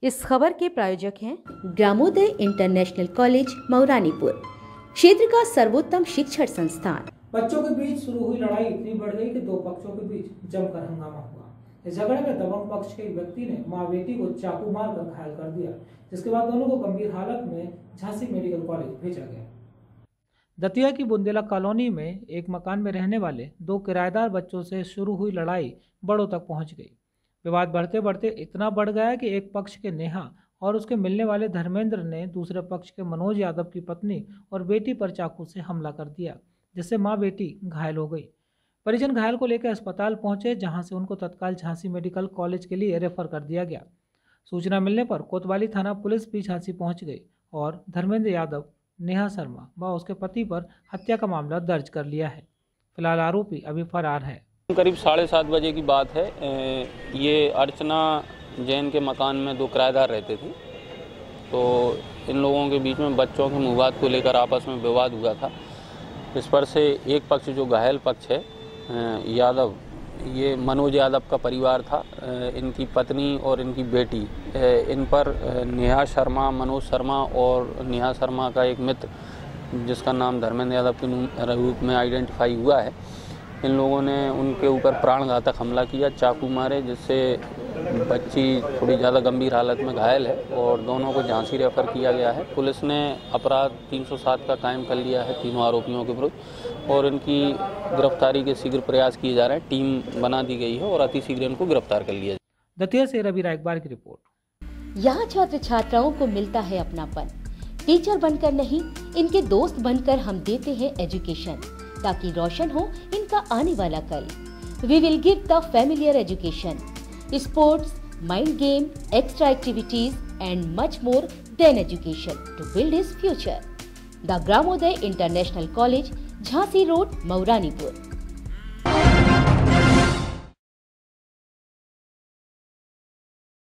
इस खबर के प्रायोजक हैं ग्रामोदय इंटरनेशनल कॉलेज मऊरानीपुर, क्षेत्र का सर्वोत्तम शिक्षण संस्थान। बच्चों के बीच शुरू हुई लड़ाई इतनी बढ़ गई कि दो पक्षों के बीच जमकर हंगामा हुआ। इस झगड़े में दबंग पक्ष के व्यक्ति ने मां बेटी को चाकू मारकर घायल कर दिया, जिसके बाद दोनों को गंभीर हालत में झांसी मेडिकल कॉलेज भेजा गया। दतिया की बुंदेला कॉलोनी में एक मकान में रहने वाले दो किराएदार बच्चों से शुरू हुई लड़ाई बड़ों तक पहुंच गई। विवाद बढ़ते बढ़ते इतना बढ़ गया कि एक पक्ष के नेहा और उसके मिलने वाले धर्मेंद्र ने दूसरे पक्ष के मनोज यादव की पत्नी और बेटी पर चाकू से हमला कर दिया, जिससे मां बेटी घायल हो गई। परिजन घायल को लेकर अस्पताल पहुंचे, जहां से उनको तत्काल झांसी मेडिकल कॉलेज के लिए रेफर कर दिया गया। सूचना मिलने पर कोतवाली थाना पुलिस भी झांसी पहुंच गई और धर्मेंद्र यादव, नेहा शर्मा व उसके पति पर हत्या का मामला दर्ज कर लिया है। फिलहाल आरोपी अभी फरार है। करीब 7:30 बजे की बात है। ये अर्चना जैन के मकान में दो किराएदार रहते थे, तो इन लोगों के बीच में बच्चों के विवाद को लेकर आपस में विवाद हुआ था। इस पर से एक पक्ष जो घायल पक्ष है यादव, ये मनोज यादव का परिवार था। इनकी पत्नी और इनकी बेटी, इन पर नेहा शर्मा, मनोज शर्मा और नेहा शर्मा का एक मित्र जिसका नाम धर्मेंद्र यादव के रूप में आइडेंटिफाई हुआ है, इन लोगों ने उनके ऊपर प्राणघातक हमला किया, चाकू मारे, जिससे बच्ची थोड़ी ज़्यादा गंभीर हालत में घायल है और दोनों को झांसी रेफर किया गया है। पुलिस ने अपराध 307 का कायम कर लिया है तीनों आरोपियों के विरुद्ध और इनकी गिरफ्तारी के शीघ्र प्रयास किए जा रहे हैं। टीम बना दी गई है और अति शीघ्र इनको गिरफ्तार कर लिया जाए। दतिया से रवि रायकबार की रिपोर्ट। यहाँ छात्र छात्राओं को मिलता है अपनापन। टीचर बनकर नहीं, इनके दोस्त बनकर हम देते हैं एजुकेशन, ताकि रोशन हो इनका आने वाला कल। We will give the familiar education, sports, mind game, extra activities and much more than education to build his future. The Gramoday International College, Jhansi Road, Mauranipur.